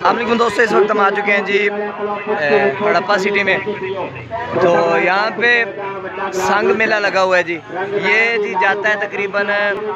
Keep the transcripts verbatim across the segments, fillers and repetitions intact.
अस्सलामुअलैकुम दोस्तों, इस वक्त हम आ चुके हैं जी हड़प्पा सिटी में। तो यहाँ पे संग मेला लगा हुआ है जी। ये जी जाता है तकरीबन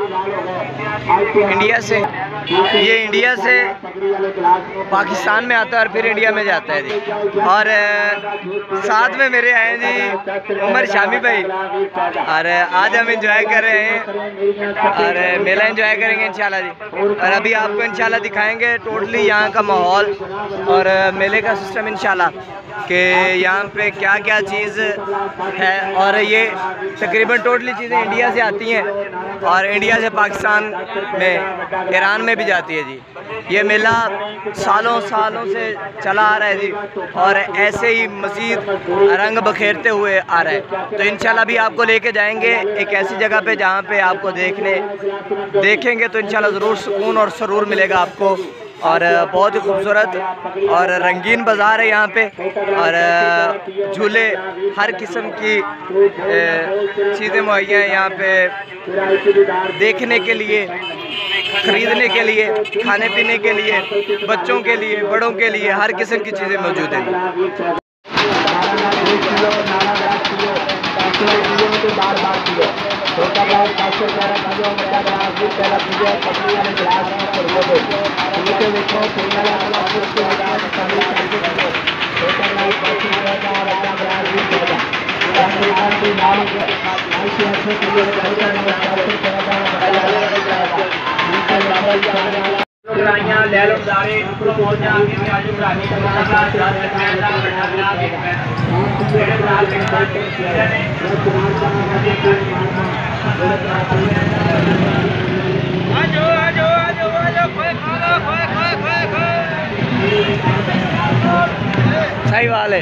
इंडिया से, ये इंडिया से पाकिस्तान में आता है और फिर इंडिया में जाता है जी। और साथ में मेरे आए जी उमर शामी भाई, और आज हम इंजॉय कर रहे हैं और मेला इंजॉय करेंगे इंशाल्लाह जी। और अभी आपको इंशाल्लाह दिखाएंगे टोटली यहाँ का माहौल और मेले का सिस्टम इंशाल्लाह कि यहाँ पे क्या क्या चीज़ है। और ये तकरीबन टोटली चीज़ें इंडिया से आती हैं और इंडिया से पाकिस्तान में, ईरान में भी जाती है जी। ये मेला सालों सालों से चला आ रहा है जी और ऐसे ही मज़ीद रंग बखेरते हुए आ रहा है। तो इंशाल्लाह भी आपको लेके जाएंगे एक ऐसी जगह पे जहाँ पे आपको देखने देखेंगे तो इंशाल्लाह ज़रूर सुकून और सरूर मिलेगा आपको। और बहुत ही खूबसूरत और रंगीन बाज़ार है यहाँ पे, और झूले हर किस्म की चीज़ें मुहैया हैं यहाँ पे देखने के लिए, ख़रीदने के लिए, खाने पीने के लिए, बच्चों के लिए, बड़ों के लिए हर किस्म की चीज़ें मौजूद हैं। सही वाले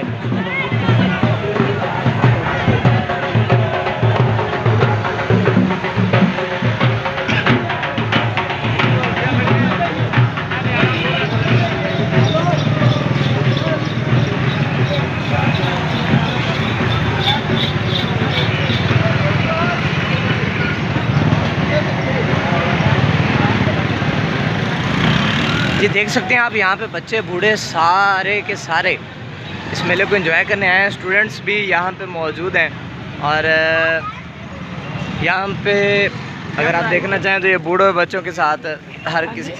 जी देख सकते हैं आप, यहाँ पे बच्चे बूढ़े सारे के सारे इस मेले को एंजॉय करने आए हैं। स्टूडेंट्स भी यहाँ पे मौजूद हैं और यहाँ पे अगर आप देखना चाहें तो ये बूढ़े बच्चों के साथ हर किसी।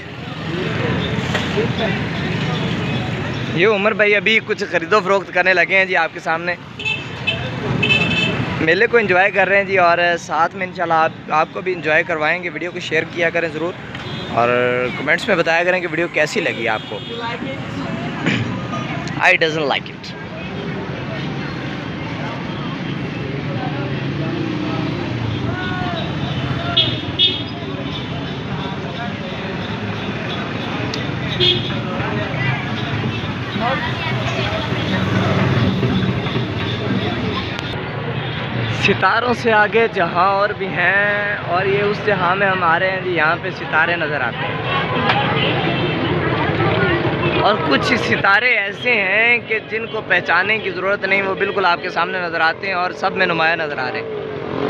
ये उमर भाई अभी कुछ ख़रीदो फरोख्त करने लगे हैं जी आपके सामने। मेले को एंजॉय कर रहे हैं जी और साथ में इंशाल्लाह आप, आपको भी एंजॉय करवाएंगे। वीडियो को शेयर किया करें ज़रूर और कमेंट्स में बताया करें कि वीडियो कैसी लगी आपको। I doesn't like it. सितारों से आगे जहां और भी हैं, और ये उस जहां में हम आ रहे हैं जी। यहाँ पे सितारे नज़र आते हैं और कुछ सितारे ऐसे हैं कि जिनको पहचानने की ज़रूरत नहीं, वो बिल्कुल आपके सामने नज़र आते हैं और सब में नुमाया नज़र आ रहे हैं।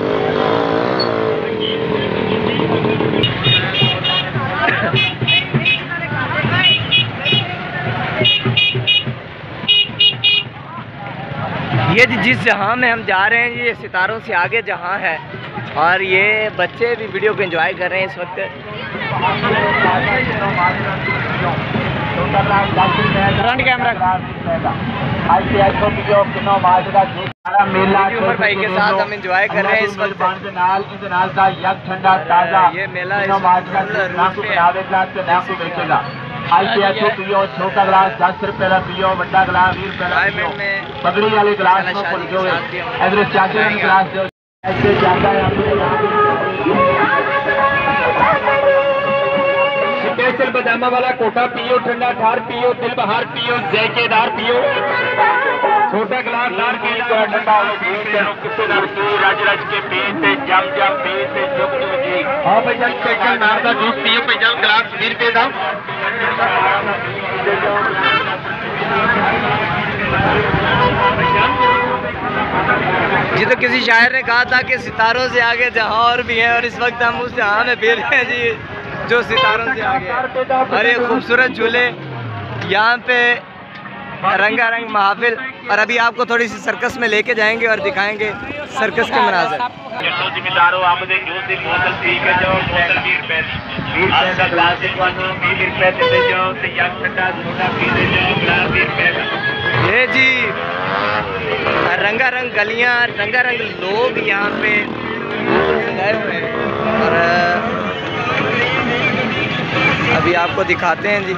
ये जिस जहां में हम जा रहे हैं ये सितारों से आगे जहां है, और ये बच्चे भी वीडियो को एंजॉय कर रहे हैं इस वक्त। फ्रंट कैमरा उमर भाई के साथ हम एंजॉय कर रहे हैं इस वक्त। ये मेला पियो, छोटा गिलास दस रुपए का पियो, बड़ा गिलास बीस रुपए का पियो, पगड़ी वाले गिलास में पियोगे, इधर चाचे का गिलास दो। ऐसे जाता है स्पेशल बदामा वाला कोटा पियो, ठंडा ठार पियो, दिल बहार पियो, जायकेदार पियो, छोटा गिलास दार के ठंडा रज रज के पीते, जम जम पीते, चुप चुप जी। हाँ भाई स्पेशल नार का जूस पियो, भाई गिलास बीस रुपए का। जी तो किसी शायर ने कहा था कि सितारों से आगे जहां और भी हैं, और इस वक्त हम उस जहां में फिर रहे हैं जी जो सितारों से आगे है। और ये खूबसूरत झूले यहाँ पे रंगारंग महफिल। और अभी आपको थोड़ी सी सर्कस में लेके जाएंगे और दिखाएंगे सर्कस के मनाज़र। जिम्मेदारों आप जूस की बोतल पी के जाओ, बोतल बीस रुपए बीस रुपए का गिलास दिखवानो, बीस रुपए देते जाओ तो या ठंडा सोडा पी ले जाओ, गिलास बीस रुपए का। ये जी रंगारंग गलियाँ, रंगारंग लोग यहाँ पे सजाए हुए हैं। और अभी आपको दिखाते हैं जी,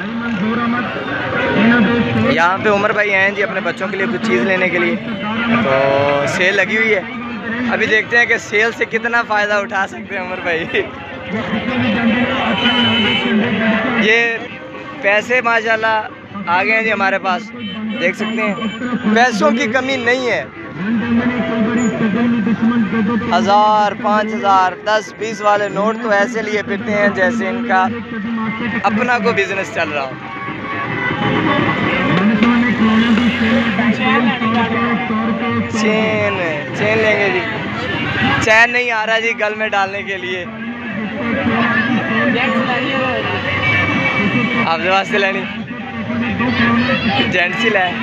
यहाँ पे उमर भाई आए हैं जी अपने बच्चों के लिए कुछ चीज़ लेने के लिए। तो सेल लगी हुई है, अभी देखते हैं कि सेल से कितना फ़ायदा उठा सकते हैं उमर भाई। ये पैसे माशाल्लाह आ गए हैं जी हमारे पास, देख सकते हैं पैसों की कमी नहीं है। हज़ार, पाँच हज़ार, दस बीस वाले नोट तो ऐसे लिए फिरते हैं जैसे इनका अपना को बिजनेस चल रहा हो। चेन चेन लेंगे जी, चैन नहीं आ रहा जी गल में डालने के लिए। आप वास्ते लेनी जेंट्स ही लाए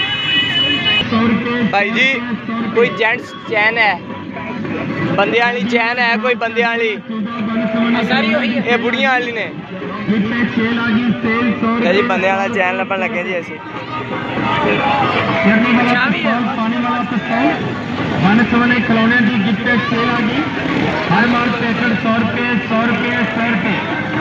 भाई जी। कोई जेंट्स चैन है, बंदे वाली चैन है कोई, बंदे वाली ये बुढ़िया वाली ने जी बंदे वाला चैन लपन लगे जी ऐसे। खिलौने की गिफ्टेड सेल आ गई, हर माल पैकेट सौ रुपये सौ रुपये सौ रुपये।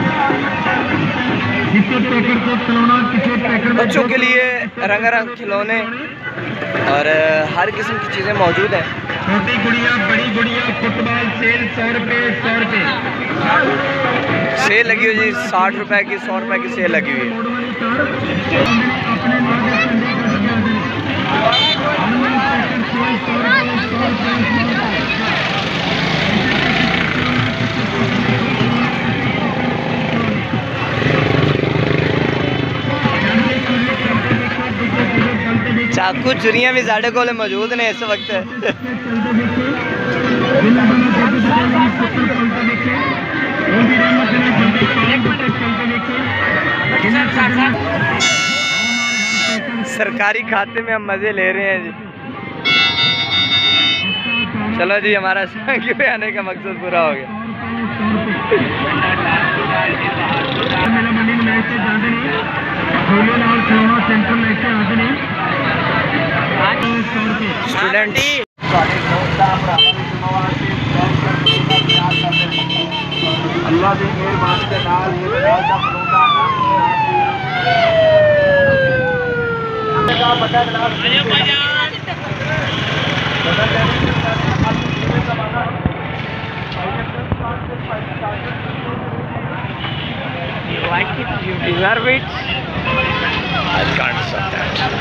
जिसके पैकेट को खिलौना किसी पैकेट बच्चों के लिए रंगारंग खिलौने और हर किस्म की चीज़ें मौजूद हैं। छोटी गुड़िया, बड़ी गुड़िया, फुटबॉल सेल सौ रुपये सौ रुपये। सेल लगी हुई जी, साठ रुपए की, सौ रुपए की सेल लगी हुई है। चाकू चुरियां भी साढ़े को मौजूद ने इस वक्त। सरकारी खाते में हम मज़े ले रहे हैं जी। चलो जी, हमारा सांगी पे आने का मकसद पूरा हो गया। स्टूडेंट अल्लाह की मेहरबानी के नाल You like it? You deserve it? I can't stop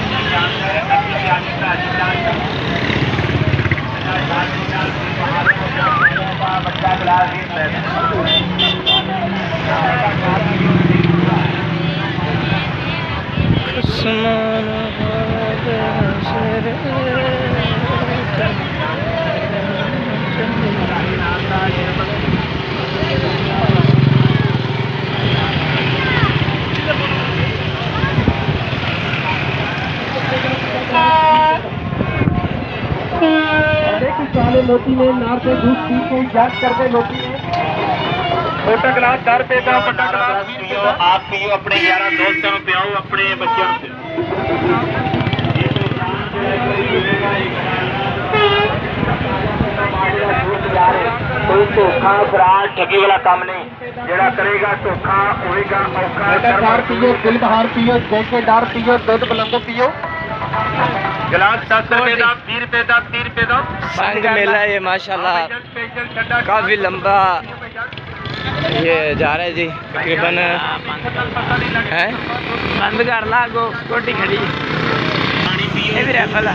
साले मोती ने नार से दूध पी के जांच करके मोती ने छोटा गिलास दस रुपए का, बड़ा गिलास बीस रुपए का। आप पियो, अपने यारा दोस्तों को पियाओ, अपने बच्चों को। कोई धोखा फराड ठगी वाला काम नहीं, जेड़ा करेगा धोखा होएगा औखा। दार पियो, दिल बहार पियो, जैसे दार पियो, दूध बुलंदो पियो। गिलास दस रुपए का, बीस रुपए का, तीस रुपए का। संग मेला ये माशाल्लाह काफ़ी लंबा ये जा रहा है जी। तकरीबन है बंद कर ला गो कोटी खड़ी ये भी रैफल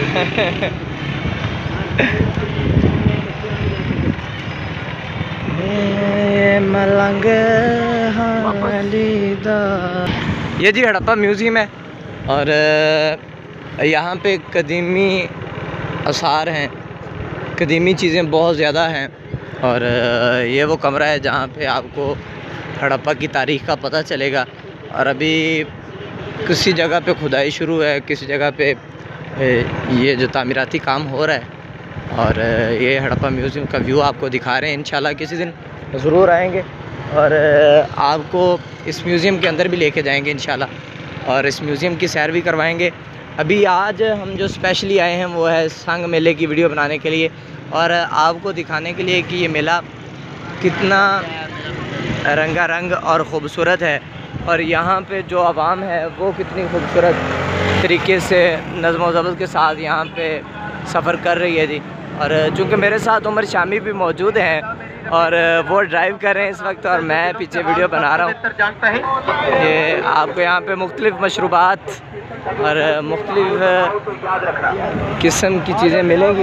मलंग ये जी हड़प्पा म्यूज़ियम है और यहाँ पे कदीमी आसार हैं, कदीमी चीज़ें बहुत ज़्यादा हैं। और ये वो कमरा है जहाँ पे आपको हड़प्पा की तारीख़ का पता चलेगा। और अभी किसी जगह पे खुदाई शुरू है, किसी जगह पे ये जो तामीराती काम हो रहा है। और ये हड़प्पा म्यूज़ियम का व्यू आपको दिखा रहे हैं। इंशाल्लाह किसी दिन ज़रूर आएंगे और आपको इस म्यूज़ियम के अंदर भी लेके जाएंगे इंशाल्लाह, और इस म्यूज़ियम की सैर भी करवाएंगे। अभी आज हम जो स्पेशली आए हैं वो है संग मेले की वीडियो बनाने के लिए और आपको दिखाने के लिए कि ये मेला कितना रंगारंग और ख़ूबसूरत है, और यहाँ पे जो आवाम है वो कितनी खूबसूरत तरीके से नज़्म व ज़ब्त के साथ यहाँ पे सफ़र कर रही है जी। और चूँकि मेरे साथ उमर शामी भी मौजूद हैं और वो ड्राइव कर रहे हैं इस वक्त और मैं पीछे वीडियो बना रहा हूँ। ये आपको यहाँ पे मुख्तलिफ़ मशरूबात और मुख्तलिफ़ किस्म की चीज़ें मिलेंगी।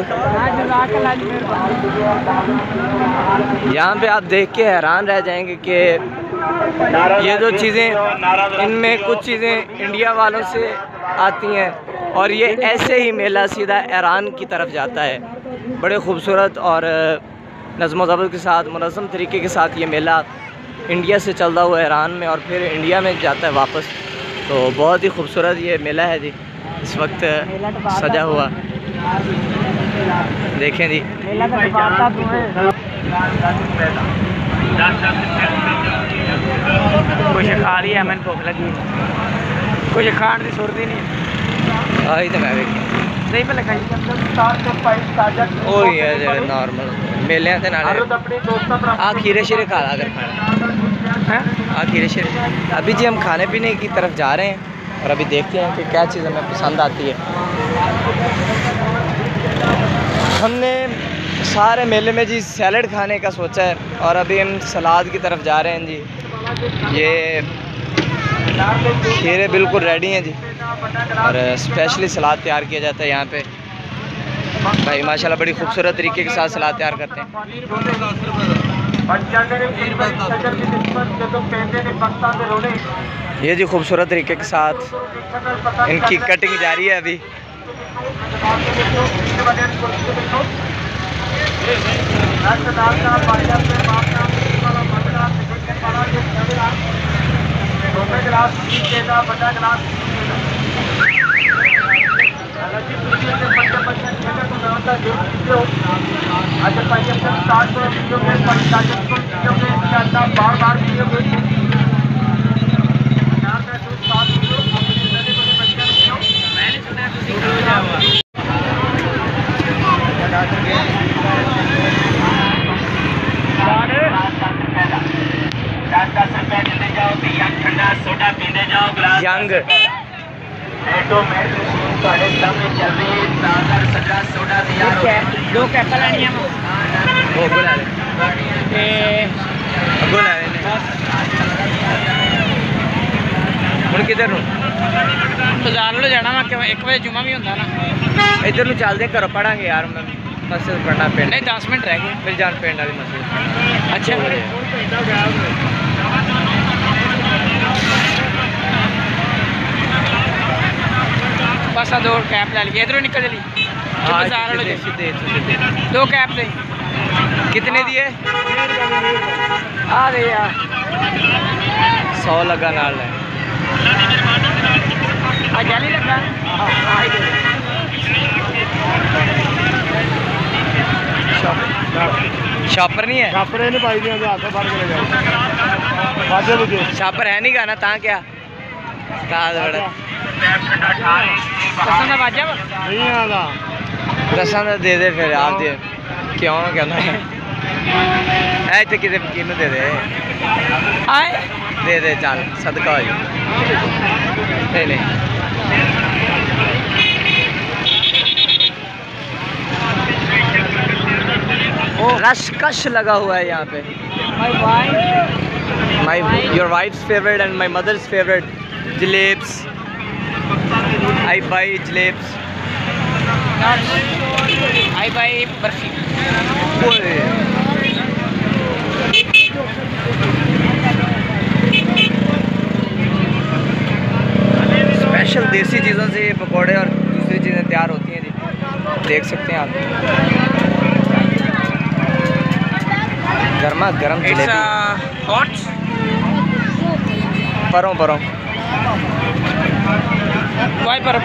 यहाँ पे आप देख के हैरान रह जाएंगे कि ये जो चीज़ें, इनमें कुछ चीज़ें इंडिया वालों से आती हैं और ये ऐसे ही मेला सीधा ईरान की तरफ जाता है। बड़े खूबसूरत और नज़्म व ज़ब्त के साथ, मुनज़्ज़म तरीके के साथ ये मेला इंडिया से चलता हुआ ईरान में और फिर इंडिया में जाता है वापस। तो बहुत ही खूबसूरत ये मेला है जी, इस वक्त सजा हुआ देखें जी। कुछ खा लिया, मैंने भूख लगी, कुछ खाने की सुरती नहीं आई तो मैं भी नहीं मैं लिखाई और ये जो नॉर्मल मेले के नाल आ खीरे शीरे खा ला अगर खाना आ खीरे शीरे। अभी जी हम खाने पीने की तरफ जा रहे हैं और अभी देखते हैं कि क्या चीज़ हमें पसंद आती है। हमने सारे मेले में जी सैलड खाने का सोचा है और अभी हम सलाद की तरफ जा रहे हैं जी। ये खीरे बिल्कुल रेडी हैं जी और स्पेशली सलाद तैयार किया जाता है यहाँ पे। भाई माशाल्लाह बड़ी खूबसूरत तरीके के साथ सलाद तैयार करते हैं। ये जी खूबसूरत तरीके के साथ इनकी कटिंग जारी है अभी। यंग दो कैपा लैनियां वो बुला ले बुला ले ਹੁਣ किधर ਨੂੰ बाजार लो जाना मैं एक बजे जुम्मा भी होता ना। इधर ਨੂੰ ਚੱਲਦੇ ਘਰੋਂ ਪੜਾਂਗੇ ਯਾਰ। मैं मस्जिद पढ़ना पिंड नहीं दस मिनट रह गए फिर जान पिंड वाली मस्जिद। अच्छा बस दो कैप ले ली इधरों निकल चली बाजार लो सीधे सीधे दो कैप दे कितने दिए? आ रहे यार सौ लगा नाल है जाली लगा शॉपर नहीं है छापर नहीं पाई दी हाथ बाहर चले जाओ बाजे बुझे शॉपर है नहीं गाना ता क्या उस्ताद बड़ा पसंद बाजा नहीं आता दसा दे दे फिर आप दे क्यों कहना है ऐ तो किसी फकीर दे दे आए दे दे चल सदका हो नहीं नहीं रश कश लगा हुआ है यहाँ पे। My your wife's favourite and my mother's favourite jalebs. I buy jalebs I buy barfi. Special desi चीज़ों से ये पकौड़े और दूसरी चीज़ें तैयार होती हैं जी, देख सकते हैं आप। गर्मा गर्म जलेबी हॉट परों परों वाइपर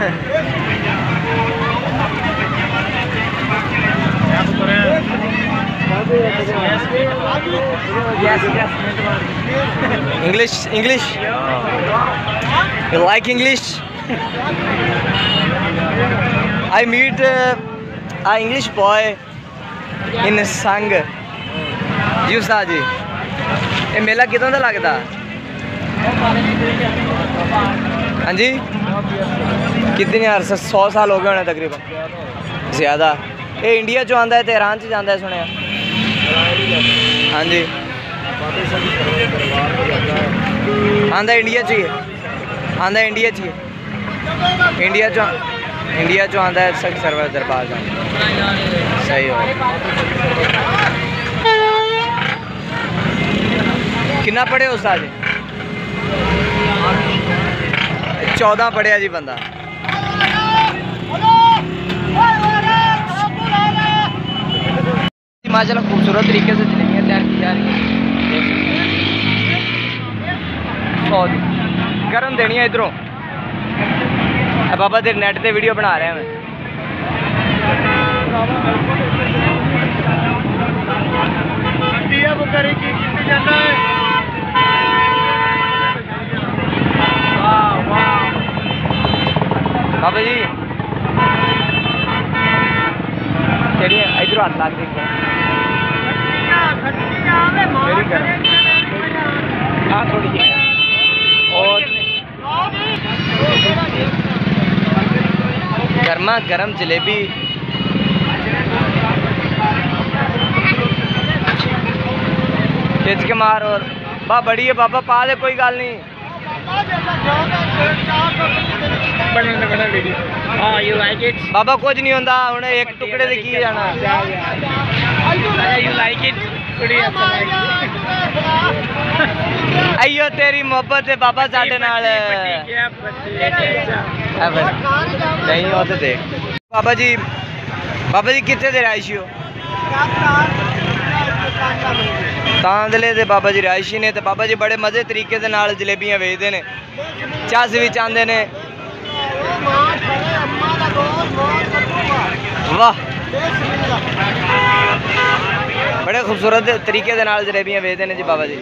English, English. You like English? I meet uh, a English boy in Sang. जी उस्ताद जी, ये मेला कितों का लगता? हाँ जी, कितने यार सौ साल हो गए होने तकरीबन, ज़्यादा। ये इंडिया चो आंदा है तो ईरान च जांदा है सुने? हाँ जी, आंदा इंडिया च ही है, आंदा इंडिया च ही है, इंडिया चो इंडिया चो आंदा है सख्त सरवर दरबार का। सही हो। कितना पढ़े उस्ताद जी? चौदह पढ़िया जी बंदा। माशाल्लाह खूबसूरत तरीके से जलेबियाँ तैयार की जा रही है। सौ गर्म देनी है इधरों। बाबा तेरे नेट पे वीडियो बना रहे हैं मैं। बाबा जी चलिए इधर हाथ लाग देखो। हाँ थोड़ी और गर्मा गर्म जलेबी खिंच के मार। और बा बड़ी है बाबा पा दे, कोई गल नहीं। हाँ यू लाइक इट बाबा कुछ नहीं होता हूँ, एक टुकड़े से की जाना। यू लाइक इट अयो तेरी मोहब्बत है बाबा साडे नाल। नहीं हो तो देख बाबा जी, बाबा जी कितने दे रहायशी हो? तांदले दे बाबा जी रहायशी ने। तो बाबा जी बड़े मज़े तरीके से नाल जलेबियाँ बेचते हैं, चस भी चाहते हैं। वाह बड़े खूबसूरत तरीके से नाल जलेबियाँ बेचते हैं जी बाबा जी।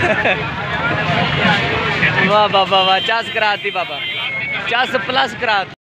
वाह बाबा वाह, चस कराती बाबा, चस प्लस कराती।